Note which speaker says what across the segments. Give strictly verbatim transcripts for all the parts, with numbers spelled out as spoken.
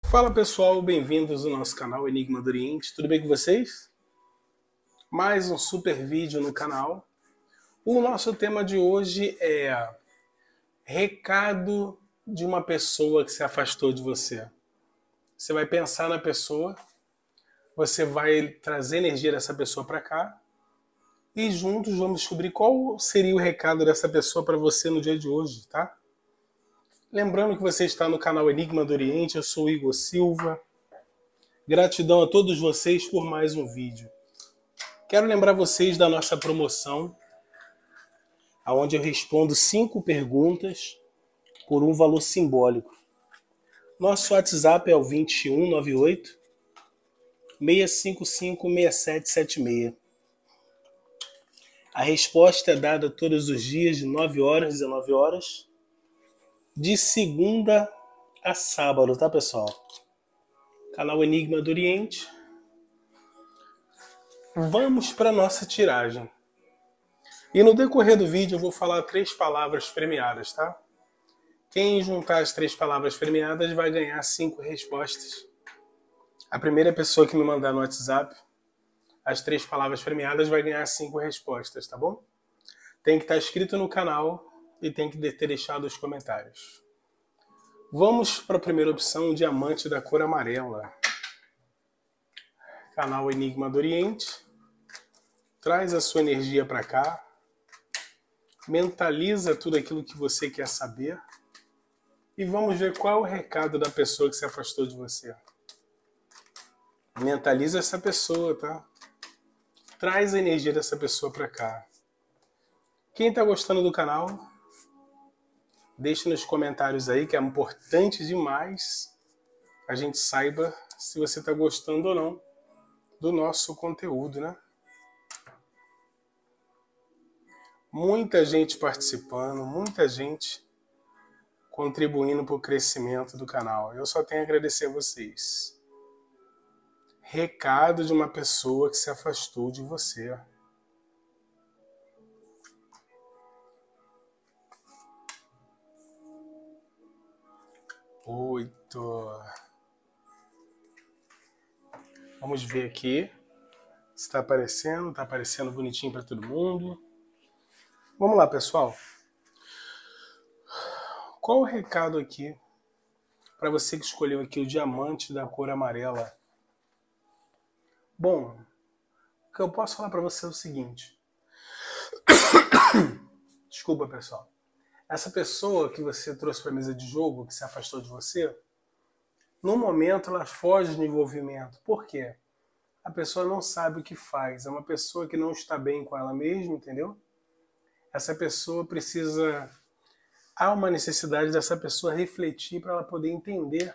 Speaker 1: Fala pessoal, bem-vindos ao nosso canal Enigma do Oriente, tudo bem com vocês? Mais um super vídeo no canal. O nosso tema de hoje é recado de uma pessoa que se afastou de você. Você vai pensar na pessoa, você vai trazer energia dessa pessoa para cá e juntos vamos descobrir qual seria o recado dessa pessoa para você no dia de hoje, tá? Lembrando que você está no canal Enigma do Oriente, eu sou o Igor Silva. Gratidão a todos vocês por mais um vídeo. Quero lembrar vocês da nossa promoção, onde eu respondo cinco perguntas por um valor simbólico. Nosso WhatsApp é o dois um nove oito, seis cinco cinco, seis sete sete seis. A resposta é dada todos os dias de nove horas às dezenove horas. De segunda a sábado, tá pessoal? Canal Enigma do Oriente. Vamos para nossa tiragem. E no decorrer do vídeo eu vou falar três palavras premiadas, tá? Quem juntar as três palavras premiadas vai ganhar cinco respostas. A primeira pessoa que me mandar no WhatsApp as três palavras premiadas vai ganhar cinco respostas, tá bom? Tem que estar inscrito no canal e tem que ter deixado os comentários. Vamos para a primeira opção, diamante da cor amarela. Canal Enigma do Oriente. Traz a sua energia para cá. Mentaliza tudo aquilo que você quer saber. E vamos ver qual é o recado da pessoa que se afastou de você. Mentaliza essa pessoa, tá? Traz a energia dessa pessoa para cá. Quem está gostando do canal, deixe nos comentários aí, que é importante demais a gente saiba se você está gostando ou não do nosso conteúdo, né? Muita gente participando, muita gente contribuindo para o crescimento do canal. Eu só tenho a agradecer a vocês. Recado de uma pessoa que se afastou de você. Oito. Vamos ver aqui se está aparecendo. Está aparecendo bonitinho para todo mundo. Vamos lá, pessoal. Qual o recado aqui para você que escolheu aqui o diamante da cor amarela? Bom, o que eu posso falar para você é o seguinte. Desculpa, pessoal. Essa pessoa que você trouxe para a mesa de jogo, que se afastou de você, no momento ela foge do envolvimento. Por quê? A pessoa não sabe o que faz. É uma pessoa que não está bem com ela mesma, entendeu? Essa pessoa precisa... Há uma necessidade dessa pessoa refletir para ela poder entender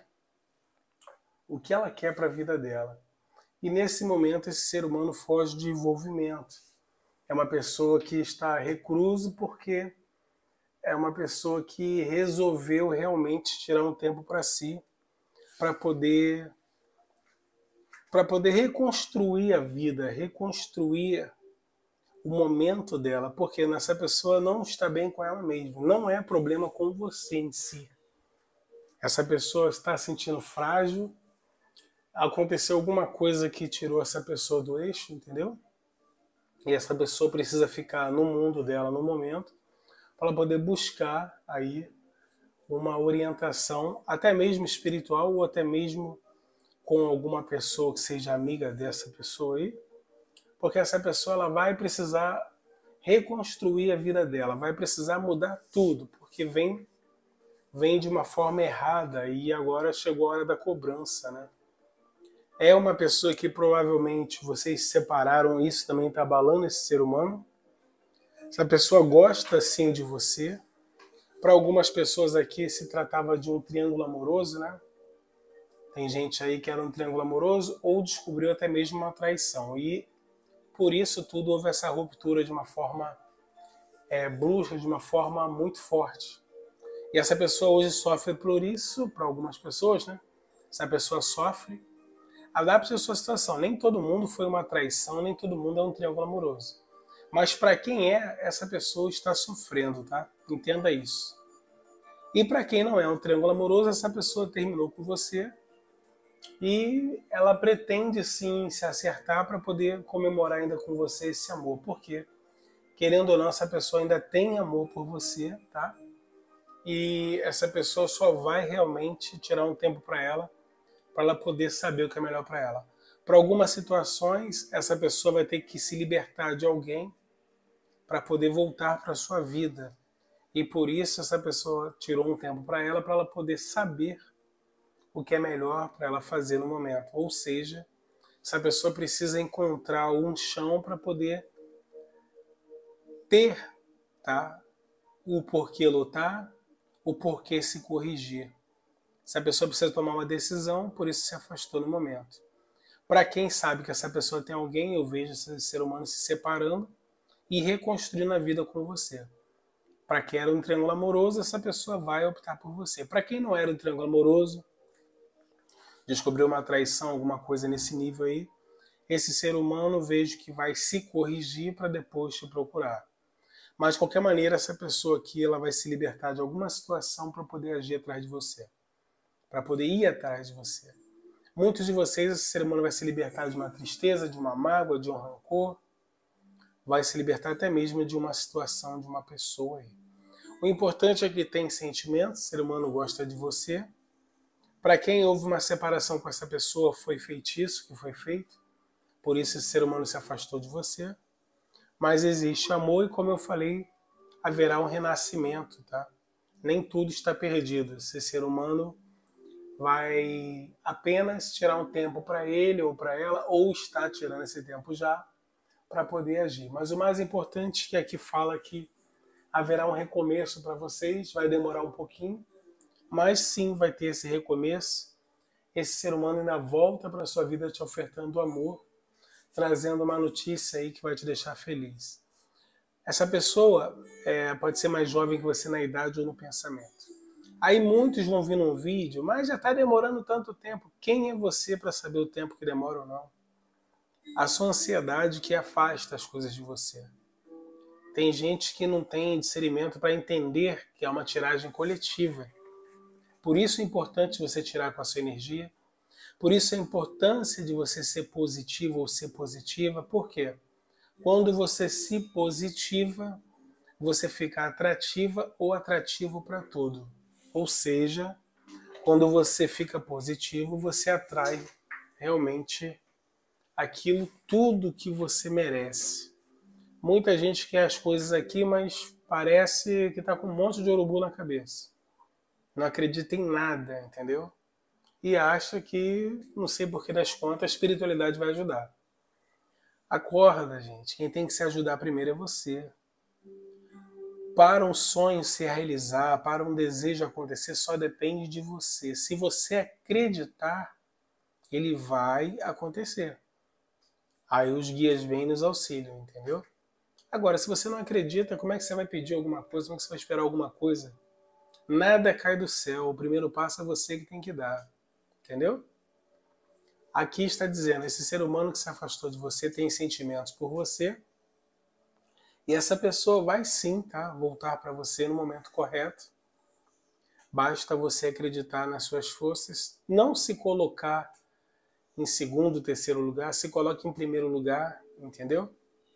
Speaker 1: o que ela quer para a vida dela. E nesse momento esse ser humano foge de envolvimento. É uma pessoa que está recluso porque é uma pessoa que resolveu realmente tirar um tempo para si, para poder, para poder reconstruir a vida, reconstruir o momento dela, porque essa pessoa não está bem com ela mesma. Não é problema com você em si. Essa pessoa está se sentindo frágil, aconteceu alguma coisa que tirou essa pessoa do eixo, entendeu? E essa pessoa precisa ficar no mundo dela no momento para ela poder buscar aí uma orientação, até mesmo espiritual ou até mesmo com alguma pessoa que seja amiga dessa pessoa aí, porque essa pessoa ela vai precisar reconstruir a vida dela, vai precisar mudar tudo, porque vem, vem de uma forma errada e agora chegou a hora da cobrança, né? É uma pessoa que provavelmente vocês se separaram, isso também está abalando esse ser humano. Essa pessoa gosta sim de você. Para algumas pessoas aqui se tratava de um triângulo amoroso, né? Tem gente aí que era um triângulo amoroso ou descobriu até mesmo uma traição. E por isso tudo houve essa ruptura de uma forma é, brusca, de uma forma muito forte. E essa pessoa hoje sofre por isso, para algumas pessoas, né? Essa pessoa sofre. Adapte a sua situação. Nem todo mundo foi uma traição, nem todo mundo é um triângulo amoroso. Mas para quem é, essa pessoa está sofrendo, tá? Entenda isso. E para quem não é um triângulo amoroso, essa pessoa terminou com você E ela pretende sim se acertar para poder comemorar ainda com você esse amor. Por quê? Querendo ou não, essa pessoa ainda tem amor por você, tá? E essa pessoa só vai realmente tirar um tempo para ela, para ela poder saber o que é melhor para ela. Para algumas situações, essa pessoa vai ter que se libertar de alguém para poder voltar para a sua vida. E por isso essa pessoa tirou um tempo para ela, para ela poder saber o que é melhor para ela fazer no momento. Ou seja, essa pessoa precisa encontrar um chão para poder ter, tá, o porquê lutar, o porquê se corrigir. Essa pessoa precisa tomar uma decisão, por isso se afastou no momento. Para quem sabe que essa pessoa tem alguém, eu vejo esse ser humano se separando e reconstruindo a vida com você. Para quem era um triângulo amoroso, essa pessoa vai optar por você. Para quem não era um triângulo amoroso, descobriu uma traição, alguma coisa nesse nível aí, esse ser humano vejo que vai se corrigir para depois te procurar. Mas de qualquer maneira, essa pessoa aqui ela vai se libertar de alguma situação para poder agir atrás de você, para poder ir atrás de você. Muitos de vocês, esse ser humano vai se libertar de uma tristeza, de uma mágoa, de um rancor, vai se libertar até mesmo de uma situação, de uma pessoa aí. O importante é que tem sentimentos, o ser humano gosta de você. Para quem houve uma separação com essa pessoa, foi feitiço que foi feito, por isso esse ser humano se afastou de você. Mas existe amor e, como eu falei, haverá um renascimento, tá? Nem tudo está perdido. Esse ser humano vai apenas tirar um tempo para ele ou para ela, ou está tirando esse tempo já, para poder agir. Mas o mais importante é que aqui fala que haverá um recomeço para vocês, vai demorar um pouquinho, mas sim vai ter esse recomeço. Esse ser humano ainda volta para a sua vida te ofertando amor, trazendo uma notícia aí que vai te deixar feliz. Essa pessoa é, pode ser mais jovem que você na idade ou no pensamento. Aí muitos vão vir num vídeo, mas já está demorando tanto tempo. Quem é você para saber o tempo que demora ou não? A sua ansiedade que afasta as coisas de você. Tem gente que não tem discernimento para entender que é uma tiragem coletiva. Por isso é importante você tirar com a sua energia. Por isso a importância de você ser positivo ou ser positiva. Por quê? Quando você se positiva, você fica atrativa ou atrativo para tudo. Ou seja, quando você fica positivo, você atrai realmente aquilo tudo que você merece. Muita gente quer as coisas aqui, mas parece que está com um monte de urubu na cabeça. Não acredita em nada, entendeu? E acha que, não sei por que das contas, a espiritualidade vai ajudar. Acorda, gente. Quem tem que se ajudar primeiro é você. Para um sonho se realizar, para um desejo acontecer, só depende de você. Se você acreditar, ele vai acontecer. Aí os guias vêm e nos auxiliam, entendeu? Agora, se você não acredita, como é que você vai pedir alguma coisa? Como é que você vai esperar alguma coisa? Nada cai do céu. O primeiro passo é você que tem que dar. Entendeu? Aqui está dizendo, esse ser humano que se afastou de você tem sentimentos por você. E essa pessoa vai sim, tá, voltar para você no momento correto. Basta você acreditar nas suas forças. Não se colocar em segundo, terceiro lugar. Se coloque em primeiro lugar, entendeu?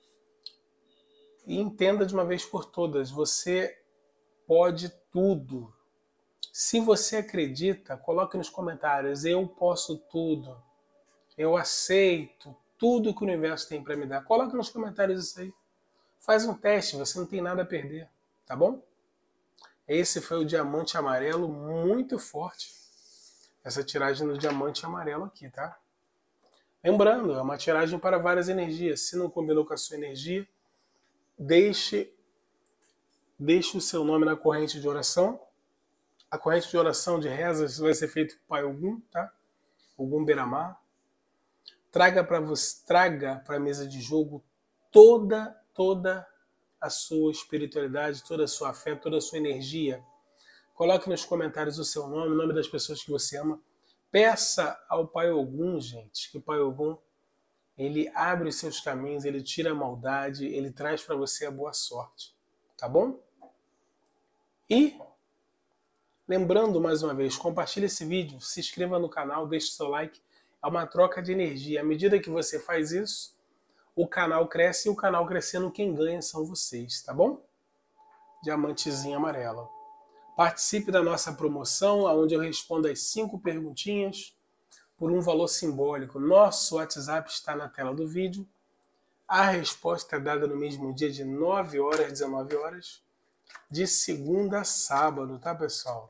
Speaker 1: E entenda de uma vez por todas, você pode tudo. Se você acredita, coloque nos comentários, eu posso tudo. Eu aceito tudo que o universo tem para me dar. Coloque nos comentários isso aí. Faz um teste, você não tem nada a perder, tá bom? Esse foi o diamante amarelo, muito forte. Essa tiragem do diamante amarelo aqui, tá? Lembrando, é uma tiragem para várias energias. Se não combinou com a sua energia, deixe, deixe o seu nome na corrente de oração. A corrente de oração de rezas vai ser feita por Pai Ogum, tá? Ogum Beramar. Traga para você, traga para a mesa de jogo toda, toda a sua espiritualidade, toda a sua fé, toda a sua energia. Coloque nos comentários o seu nome, o nome das pessoas que você ama. Peça ao Pai Ogum, gente, que o Pai Ogum, ele abre os seus caminhos, ele tira a maldade, ele traz para você a boa sorte. Tá bom? E Lembrando mais uma vez, compartilhe esse vídeo, se inscreva no canal, deixe seu like. É uma troca de energia. À medida que você faz isso, o canal cresce e o canal crescendo, quem ganha são vocês, tá bom? Diamantezinho amarelo. Participe da nossa promoção, onde eu respondo as cinco perguntinhas por um valor simbólico. Nosso WhatsApp está na tela do vídeo. A resposta é dada no mesmo dia, de nove horas às dezenove horas, de segunda a sábado, tá, pessoal?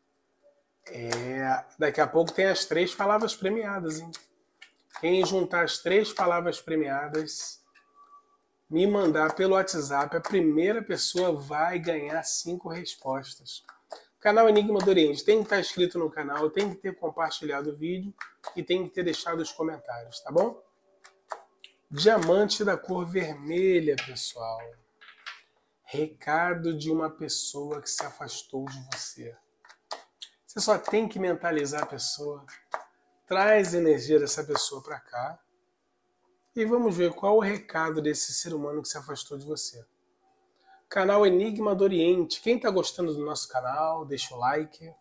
Speaker 1: É, daqui a pouco tem as três palavras premiadas, hein? Quem juntar as três palavras premiadas, me mandar pelo WhatsApp, a primeira pessoa vai ganhar cinco respostas. Canal Enigma do Oriente tem que estar inscrito no canal, tem que ter compartilhado o vídeo e tem que ter deixado os comentários, tá bom? Diamante da cor vermelha, pessoal. Recado de uma pessoa que se afastou de você. Você só tem que mentalizar a pessoa. Traz a energia dessa pessoa para cá. E vamos ver qual o recado desse ser humano que se afastou de você. Canal Enigma do Oriente. Quem está gostando do nosso canal, deixa o like.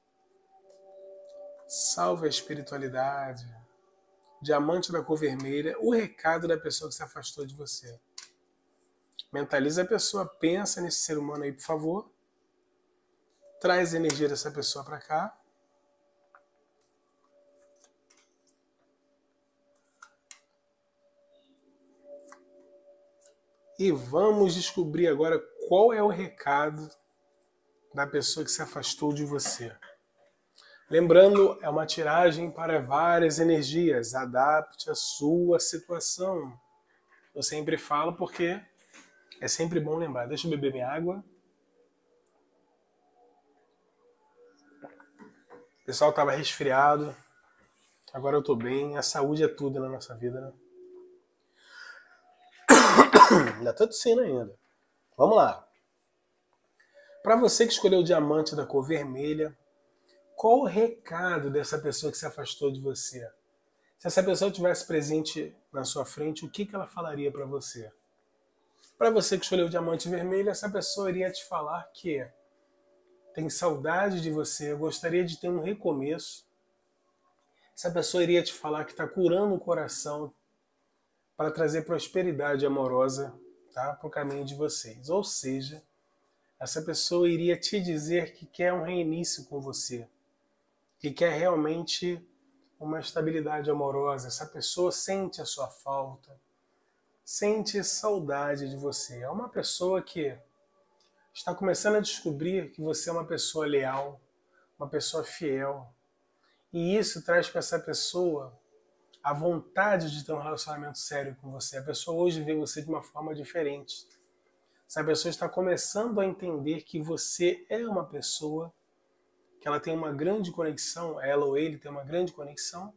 Speaker 1: Salve a espiritualidade. Diamante da cor vermelha. O recado da pessoa que se afastou de você. Mentaliza a pessoa, pensa nesse ser humano aí, por favor. Traz a energia dessa pessoa para cá. E vamos descobrir agora qual é o recado da pessoa que se afastou de você. Lembrando, é uma tiragem para várias energias. Adapte a sua situação. Eu sempre falo porque é sempre bom lembrar. Deixa eu beber minha água. O pessoal estava resfriado. Agora eu estou bem. A saúde é tudo na nossa vida, né? Ainda estou tossindo ainda. Vamos lá. Para você que escolheu o diamante da cor vermelha, qual o recado dessa pessoa que se afastou de você? Se essa pessoa estivesse presente na sua frente, o que, que ela falaria para você? Para você que escolheu o diamante vermelho, essa pessoa iria te falar que tem saudade de você, gostaria de ter um recomeço. Essa pessoa iria te falar que está curando o coração para trazer prosperidade amorosa, tá, para o caminho de vocês. Ou seja, essa pessoa iria te dizer que quer um reinício com você, que quer realmente uma estabilidade amorosa. Essa pessoa sente a sua falta, sente saudade de você. É uma pessoa que está começando a descobrir que você é uma pessoa leal, uma pessoa fiel. E isso traz para essa pessoa a vontade de ter um relacionamento sério com você. A pessoa hoje vê você de uma forma diferente. Essa pessoa está começando a entender que você é uma pessoa que ela tem uma grande conexão, ela ou ele tem uma grande conexão,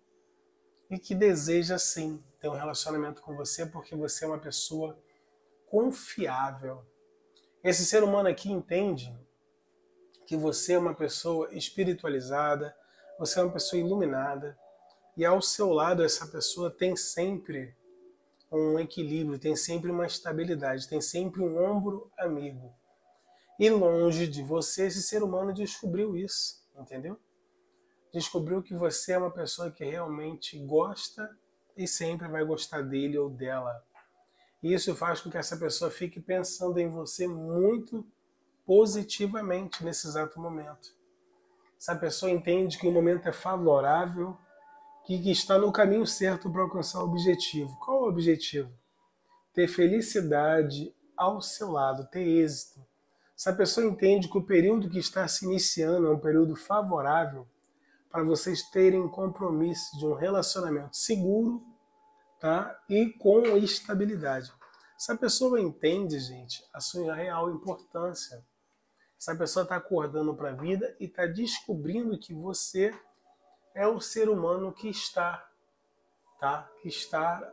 Speaker 1: e que deseja sim ter um relacionamento com você porque você é uma pessoa confiável. Esse ser humano aqui entende que você é uma pessoa espiritualizada, você é uma pessoa iluminada, e ao seu lado essa pessoa tem sempre um equilíbrio, tem sempre uma estabilidade, tem sempre um ombro amigo. E longe de você, esse ser humano descobriu isso, entendeu? Descobriu que você é uma pessoa que realmente gosta e sempre vai gostar dele ou dela. E isso faz com que essa pessoa fique pensando em você muito positivamente nesse exato momento. Essa pessoa entende que o momento é favorável, que está no caminho certo para alcançar o objetivo. Qual é o objetivo? Ter felicidade ao seu lado, ter êxito. Essa pessoa entende que o período que está se iniciando é um período favorável para vocês terem compromisso de um relacionamento seguro, tá? E com estabilidade. Essa pessoa entende, gente, a sua real importância. Essa pessoa está acordando para a vida e está descobrindo que você é o ser humano que está, tá? Que está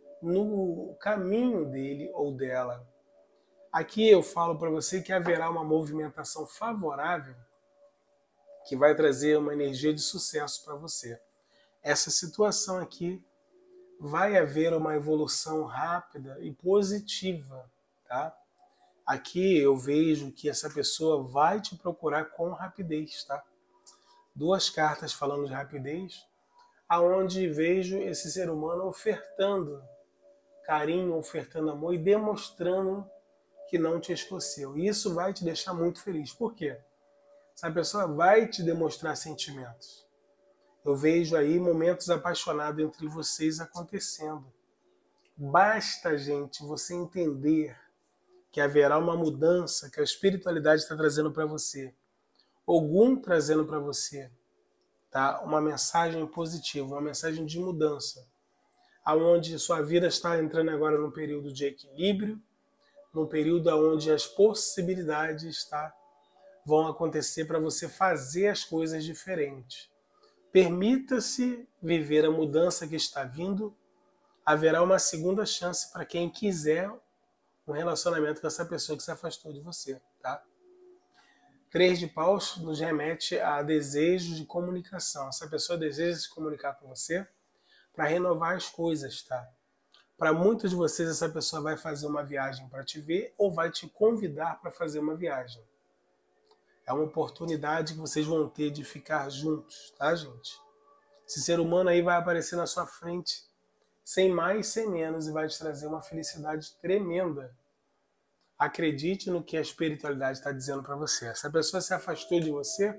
Speaker 1: no caminho dele ou dela. Aqui eu falo para você que haverá uma movimentação favorável que vai trazer uma energia de sucesso para você. Essa situação aqui vai haver uma evolução rápida e positiva, tá? Aqui eu vejo que essa pessoa vai te procurar com rapidez, tá? Duas cartas falando de rapidez, aonde vejo esse ser humano ofertando carinho, ofertando amor e demonstrando que não te esqueceu. E isso vai te deixar muito feliz. Por quê? Essa pessoa vai te demonstrar sentimentos. Eu vejo aí momentos apaixonados entre vocês acontecendo. Basta, gente, você entender que haverá uma mudança que a espiritualidade está trazendo para você. Ogum trazendo para você, tá? Uma mensagem positiva, uma mensagem de mudança. Aonde sua vida está entrando agora num período de equilíbrio, num período onde as possibilidades, tá, vão acontecer para você fazer as coisas diferentes. Permita-se viver a mudança que está vindo. Haverá uma segunda chance para quem quiser um relacionamento com essa pessoa que se afastou de você, tá? Três de paus nos remete a desejo de comunicação. Essa pessoa deseja se comunicar com você para renovar as coisas, tá? Para muitos de vocês, essa pessoa vai fazer uma viagem para te ver ou vai te convidar para fazer uma viagem. É uma oportunidade que vocês vão ter de ficar juntos, tá, gente? Esse ser humano aí vai aparecer na sua frente, sem mais, sem menos, e vai te trazer uma felicidade tremenda. Acredite no que a espiritualidade está dizendo para você. Essa pessoa se afastou de você.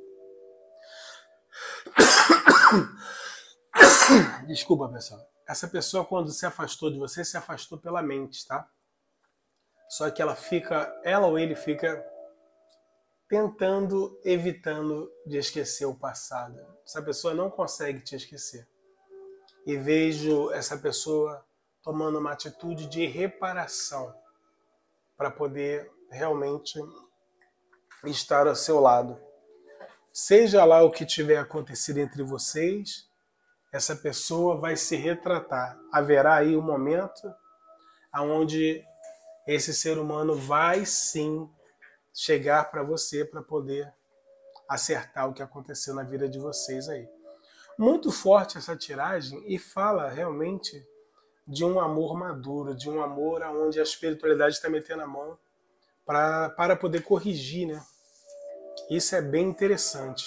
Speaker 1: Desculpa, pessoal. Essa pessoa, quando se afastou de você, se afastou pela mente, tá? Só que ela fica, ela ou ele fica tentando, evitando de esquecer o passado. Essa pessoa não consegue te esquecer. E vejo essa pessoa tomando uma atitude de reparação para poder realmente estar ao seu lado. Seja lá o que tiver acontecido entre vocês, essa pessoa vai se retratar. Haverá aí um momento onde esse ser humano vai sim chegar para você para poder acertar o que aconteceu na vida de vocês aí. Muito forte essa tiragem e fala realmente de um amor maduro, de um amor onde a espiritualidade está metendo a mão pra, para poder corrigir, né? Isso é bem interessante.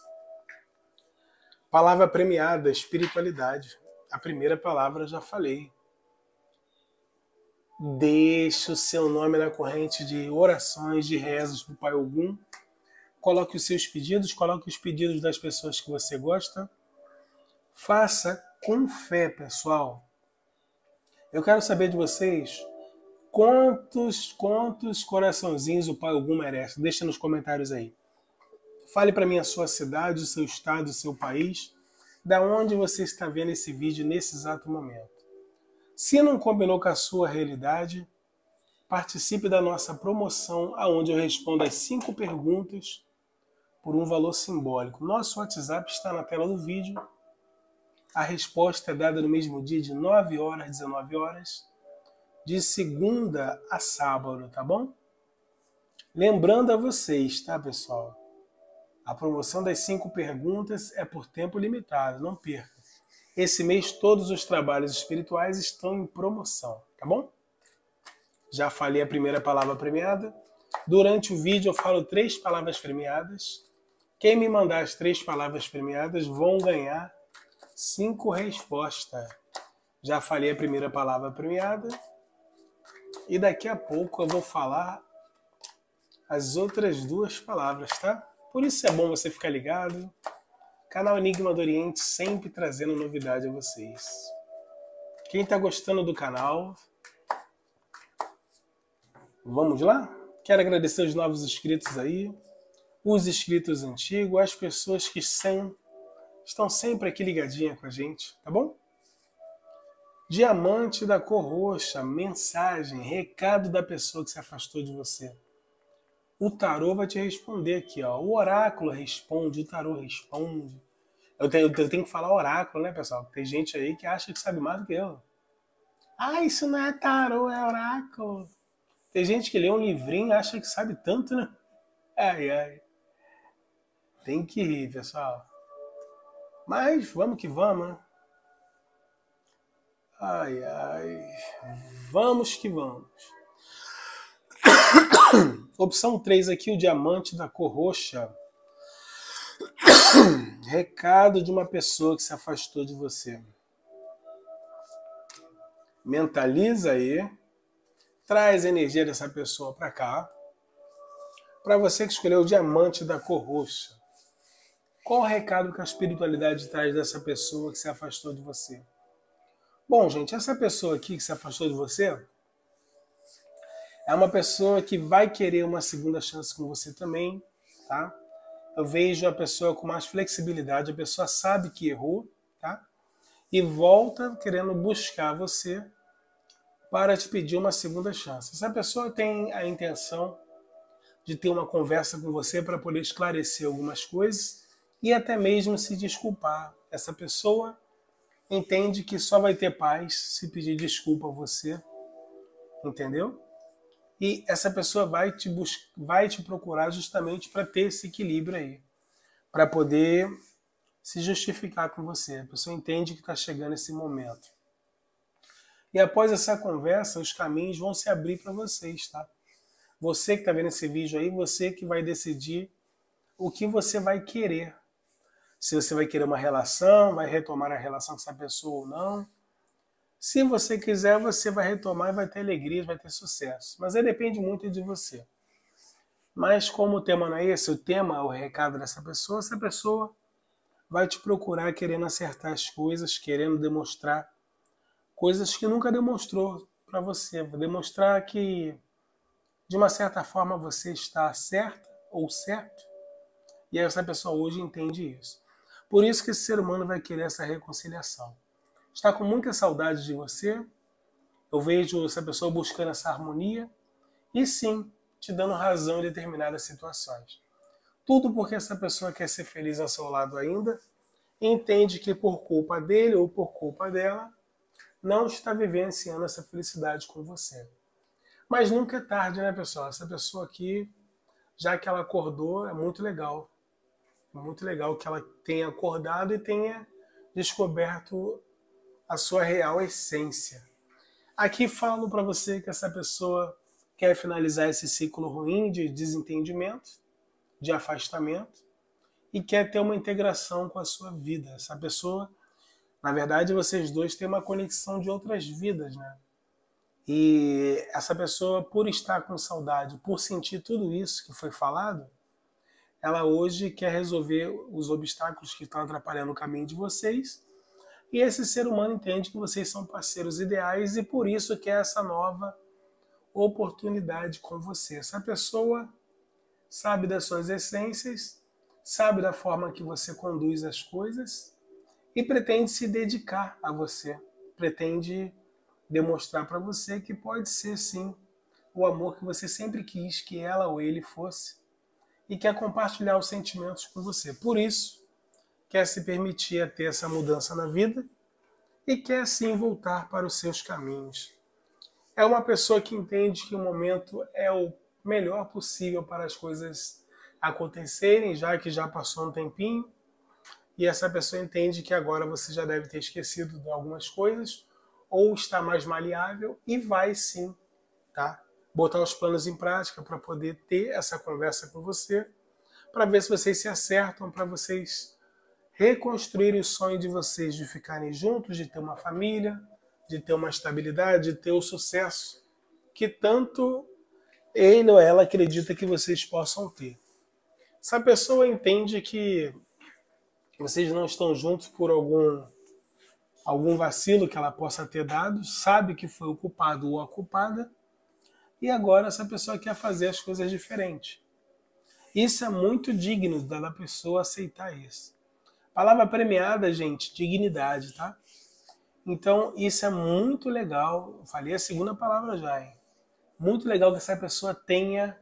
Speaker 1: Palavra premiada, espiritualidade. A primeira palavra eu já falei. Deixe o seu nome na corrente de orações, de rezas para o Pai Ogum. Coloque os seus pedidos, coloque os pedidos das pessoas que você gosta. Faça com fé, pessoal. Eu quero saber de vocês quantos, quantos coraçãozinhos o Pai Ogum merece. Deixa nos comentários aí. Fale para mim a sua cidade, o seu estado, o seu país, da onde você está vendo esse vídeo nesse exato momento. Se não combinou com a sua realidade, participe da nossa promoção, onde eu respondo as cinco perguntas por um valor simbólico. Nosso WhatsApp está na tela do vídeo. A resposta é dada no mesmo dia, de nove horas às dezenove horas, de segunda a sábado, tá bom? Lembrando a vocês, tá, pessoal? A promoção das cinco perguntas é por tempo limitado, não perca. Esse mês todos os trabalhos espirituais estão em promoção, tá bom? Já falei a primeira palavra premiada. Durante o vídeo eu falo três palavras premiadas. Quem me mandar as três palavras premiadas vão ganhar cinco respostas. Já falei a primeira palavra premiada. E daqui a pouco eu vou falar as outras duas palavras, tá? Por isso é bom você ficar ligado. Canal Enigma do Oriente sempre trazendo novidade a vocês. Quem está gostando do canal, vamos lá? Quero agradecer os novos inscritos aí, os inscritos antigos, as pessoas que sem, estão sempre aqui ligadinha com a gente, tá bom? Diamante da cor roxa, mensagem, recado da pessoa que se afastou de você. O tarô vai te responder aqui, ó. O oráculo responde, o tarô responde. Eu tenho, eu tenho que falar oráculo, né, pessoal? Tem gente aí que acha que sabe mais do que eu. Ah, isso não é tarô, é oráculo. Tem gente que lê um livrinho e acha que sabe tanto, né? Ai, ai. Tem que rir, pessoal. Mas vamos que vamos, né? Ai, ai. Vamos que vamos. Opção três aqui, o diamante da cor roxa. Recado de uma pessoa que se afastou de você. Mentaliza aí. Traz a energia dessa pessoa para cá. Para você que escolheu o diamante da cor roxa. Qual o recado que a espiritualidade traz dessa pessoa que se afastou de você? Bom, gente, essa pessoa aqui que se afastou de você é uma pessoa que vai querer uma segunda chance com você também, tá? Eu vejo a pessoa com mais flexibilidade, a pessoa sabe que errou, tá? E volta querendo buscar você para te pedir uma segunda chance. Essa pessoa tem a intenção de ter uma conversa com você para poder esclarecer algumas coisas e até mesmo se desculpar. Essa pessoa entende que só vai ter paz se pedir desculpa a você, entendeu? E essa pessoa vai te, bus- vai te procurar justamente para ter esse equilíbrio aí, para poder se justificar com você. A pessoa entende que está chegando esse momento. E após essa conversa, os caminhos vão se abrir para vocês, tá? Você que está vendo esse vídeo aí, você que vai decidir o que você vai querer. Se você vai querer uma relação, vai retomar a relação com essa pessoa ou não. Se você quiser, você vai retomar e vai ter alegria, vai ter sucesso. Mas aí depende muito de você. Mas como o tema não é esse, o tema é o recado dessa pessoa, essa pessoa vai te procurar querendo acertar as coisas, querendo demonstrar coisas que nunca demonstrou para você. Vai demonstrar que, de uma certa forma, você está certa ou certo. E essa pessoa hoje entende isso. Por isso que esse ser humano vai querer essa reconciliação. Está com muita saudade de você. Eu vejo essa pessoa buscando essa harmonia e sim, te dando razão em determinadas situações. Tudo porque essa pessoa quer ser feliz ao seu lado ainda e entende que por culpa dele ou por culpa dela não está vivenciando essa felicidade com você. Mas nunca é tarde, né, pessoal? Essa pessoa aqui, já que ela acordou, é muito legal. É muito legal que ela tenha acordado e tenha descoberto a sua real essência. Aqui falo para você que essa pessoa quer finalizar esse ciclo ruim de desentendimento, de afastamento, e quer ter uma integração com a sua vida. Essa pessoa, na verdade, vocês dois têm uma conexão de outras vidas, né? E essa pessoa, por estar com saudade, por sentir tudo isso que foi falado, ela hoje quer resolver os obstáculos que estão atrapalhando o caminho de vocês. E esse ser humano entende que vocês são parceiros ideais e por isso quer essa nova oportunidade com você. Essa pessoa sabe das suas essências, sabe da forma que você conduz as coisas e pretende se dedicar a você. Pretende demonstrar para você que pode ser, sim, o amor que você sempre quis que ela ou ele fosse e quer compartilhar os sentimentos com você. Por isso, quer se permitir a ter essa mudança na vida e quer, sim, voltar para os seus caminhos. É uma pessoa que entende que o momento é o melhor possível para as coisas acontecerem, já que já passou um tempinho, e essa pessoa entende que agora você já deve ter esquecido de algumas coisas, ou está mais maleável, e vai sim, tá? Botar os planos em prática para poder ter essa conversa com você, para ver se vocês se acertam, para vocês reconstruírem o sonho de vocês de ficarem juntos, de ter uma família, de ter uma estabilidade, de ter o sucesso que tanto ele ou ela acredita que vocês possam ter. Essa pessoa entende que vocês não estão juntos por algum, algum vacilo que ela possa ter dado, sabe que foi o culpado ou a culpada, e agora essa pessoa quer fazer as coisas diferentes. Isso é muito digno da pessoa aceitar isso. Palavra premiada, gente, dignidade, tá? Então, isso é muito legal. Eu falei a segunda palavra já, hein? Muito legal que essa pessoa tenha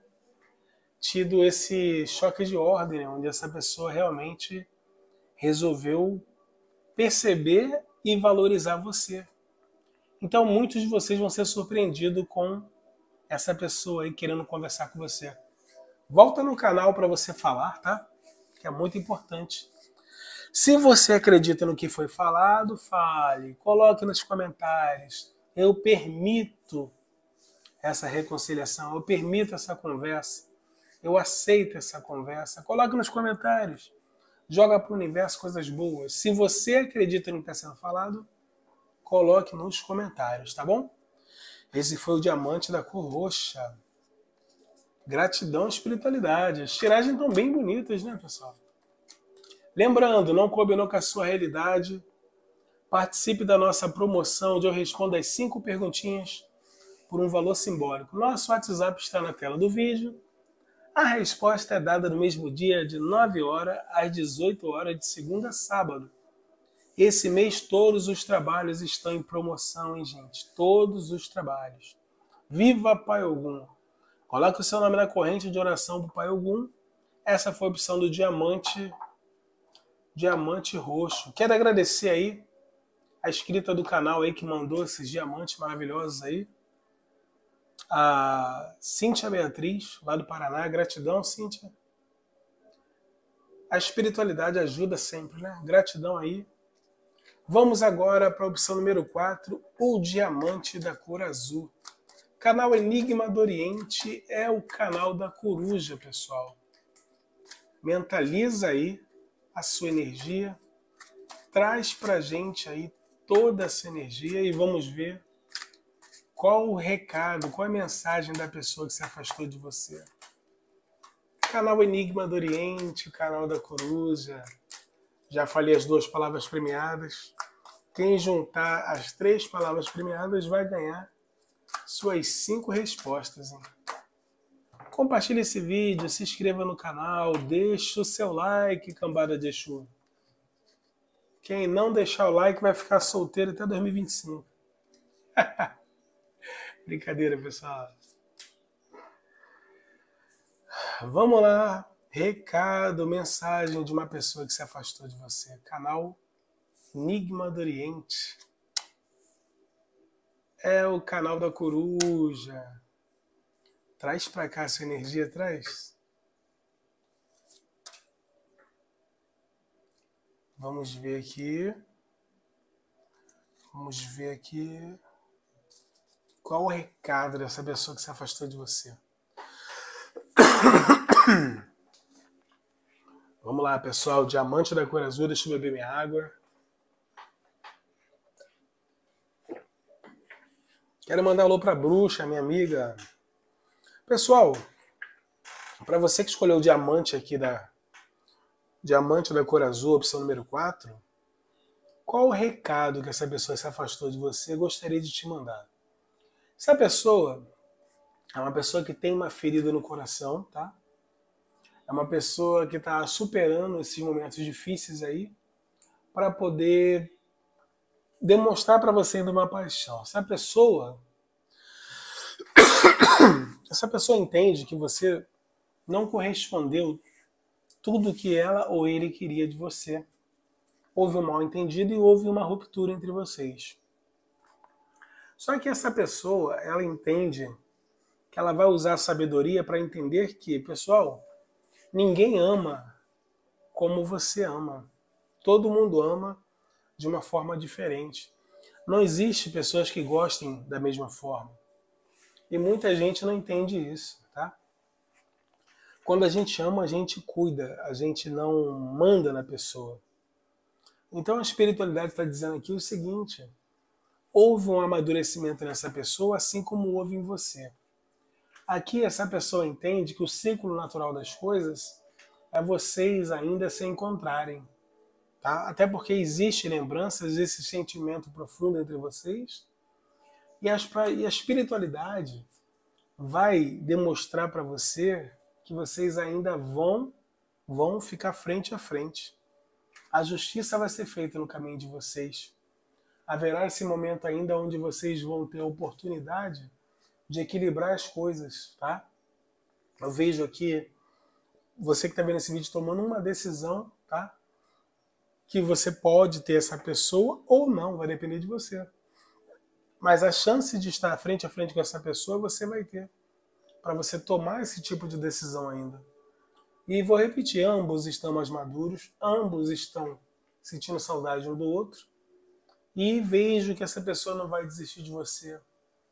Speaker 1: tido esse choque de ordem, né? Onde essa pessoa realmente resolveu perceber e valorizar você. Então, muitos de vocês vão ser surpreendidos com essa pessoa aí querendo conversar com você. Volta no canal para você falar, tá? Que é muito importante. Se você acredita no que foi falado, fale. Coloque nos comentários. Eu permito essa reconciliação, eu permito essa conversa, eu aceito essa conversa. Coloque nos comentários, joga para o universo coisas boas. Se você acredita no que está sendo falado, coloque nos comentários, tá bom? Esse foi o diamante da cor roxa. Gratidão e espiritualidade. As tiragens estão bem bonitas, né, pessoal? Lembrando, não combinou com a sua realidade? Participe da nossa promoção, onde eu respondo as cinco perguntinhas por um valor simbólico. Nosso WhatsApp está na tela do vídeo. A resposta é dada no mesmo dia, de nove horas às dezoito horas, de segunda a sábado. Esse mês todos os trabalhos estão em promoção, hein, gente? Todos os trabalhos. Viva Pai Ogum! Coloque o seu nome na corrente de oração para o Pai Ogum. Essa foi a opção do diamante, diamante roxo. Quero agradecer aí a inscrita do canal aí que mandou esses diamantes maravilhosos aí. A Cíntia Beatriz, lá do Paraná. Gratidão, Cíntia. A espiritualidade ajuda sempre, né? Gratidão aí. Vamos agora para a opção número quatro, o diamante da cor azul. Canal Enigma do Oriente é o canal da coruja, pessoal. Mentaliza aí a sua energia, traz pra gente aí toda essa energia e vamos ver qual o recado, qual a mensagem da pessoa que se afastou de você. Canal Enigma do Oriente, canal da coruja. Já falei as duas palavras premiadas. Quem juntar as três palavras premiadas vai ganhar suas cinco respostas. Hein? Compartilhe esse vídeo, se inscreva no canal, deixe o seu like, cambada de Exu. Quem não deixar o like vai ficar solteiro até dois mil e vinte e cinco. Brincadeira, pessoal. Vamos lá. Recado, mensagem de uma pessoa que se afastou de você. Canal Enigma do Oriente. É o canal da coruja. Traz pra cá essa energia, traz. Vamos ver aqui. Vamos ver aqui. Qual o recado dessa pessoa que se afastou de você? Vamos lá, pessoal. Diamante da cor azul. Deixa eu beber minha água. Quero mandar um alô pra bruxa, minha amiga. Pessoal, para você que escolheu o diamante aqui da diamante da cor azul, opção número quatro, qual o recado que essa pessoa se afastou de você gostaria de te mandar? Essa pessoa é uma pessoa que tem uma ferida no coração, tá? É uma pessoa que está superando esses momentos difíceis aí para poder demonstrar para você ainda uma paixão. Essa pessoa essa pessoa entende que você não correspondeu tudo que ela ou ele queria de você. Houve um mal entendido e houve uma ruptura entre vocês. Só que essa pessoa, ela entende que ela vai usar a sabedoria para entender que, pessoal, ninguém ama como você ama. Todo mundo ama de uma forma diferente. Não existe pessoas que gostem da mesma forma. E muita gente não entende isso, tá? Quando a gente ama, a gente cuida, a gente não manda na pessoa. Então a espiritualidade está dizendo aqui o seguinte: houve um amadurecimento nessa pessoa, assim como houve em você. Aqui essa pessoa entende que o ciclo natural das coisas é vocês ainda se encontrarem. Tá? Até porque existe lembranças, esse sentimento profundo entre vocês, e, as, e a espiritualidade vai demonstrar para você que vocês ainda vão, vão ficar frente a frente. A justiça vai ser feita no caminho de vocês. Haverá esse momento ainda onde vocês vão ter a oportunidade de equilibrar as coisas. Tá? Eu vejo aqui você que está vendo esse vídeo tomando uma decisão, tá? Que você pode ter essa pessoa ou não, vai depender de você. Mas a chance de estar frente a frente com essa pessoa você vai ter, para você tomar esse tipo de decisão ainda. E vou repetir, ambos estão mais maduros, ambos estão sentindo saudade um do outro, e vejo que essa pessoa não vai desistir de você.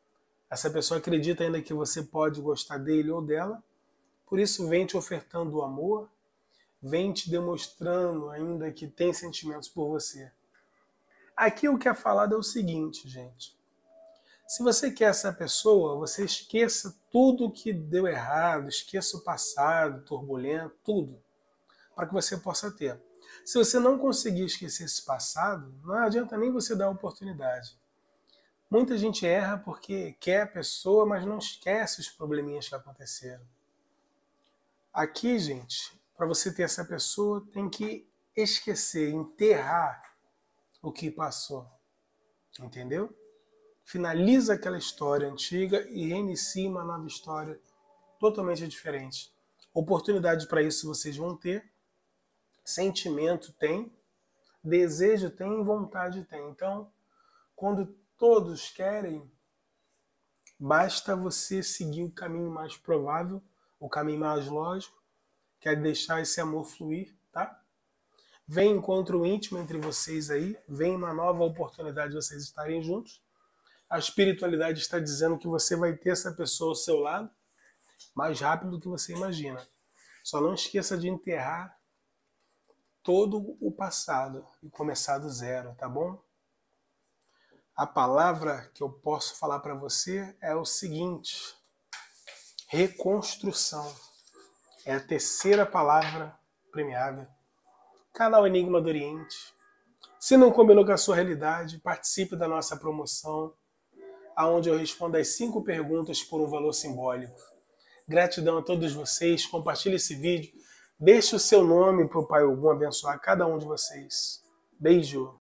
Speaker 1: Essa pessoa acredita ainda que você pode gostar dele ou dela, por isso vem te ofertando o amor, vem te demonstrando ainda que tem sentimentos por você. Aqui o que é falado é o seguinte, gente. Se você quer essa pessoa, você esqueça tudo que deu errado, esqueça o passado, turbulento, tudo, para que você possa ter. Se você não conseguir esquecer esse passado, não adianta nem você dar a oportunidade. Muita gente erra porque quer a pessoa, mas não esquece os probleminhas que aconteceram. Aqui, gente, para você ter essa pessoa, tem que esquecer, enterrar o que passou. Entendeu? Finaliza aquela história antiga e reinicia uma nova história totalmente diferente. Oportunidade para isso vocês vão ter. Sentimento tem. Desejo tem, vontade tem. Então, quando todos querem, basta você seguir o caminho mais provável, o caminho mais lógico, que é deixar esse amor fluir, tá? Vem encontro íntimo entre vocês aí, vem uma nova oportunidade de vocês estarem juntos. A espiritualidade está dizendo que você vai ter essa pessoa ao seu lado mais rápido do que você imagina. Só não esqueça de enterrar todo o passado e começar do zero, tá bom? A palavra que eu posso falar para você é o seguinte: reconstrução. É a terceira palavra premiada. Canal Enigma do Oriente. Se não combinou com a sua realidade, participe da nossa promoção, onde eu respondo as cinco perguntas por um valor simbólico. Gratidão a todos vocês. Compartilhe esse vídeo. Deixe o seu nome para o Pai Ogum abençoar cada um de vocês. Beijo.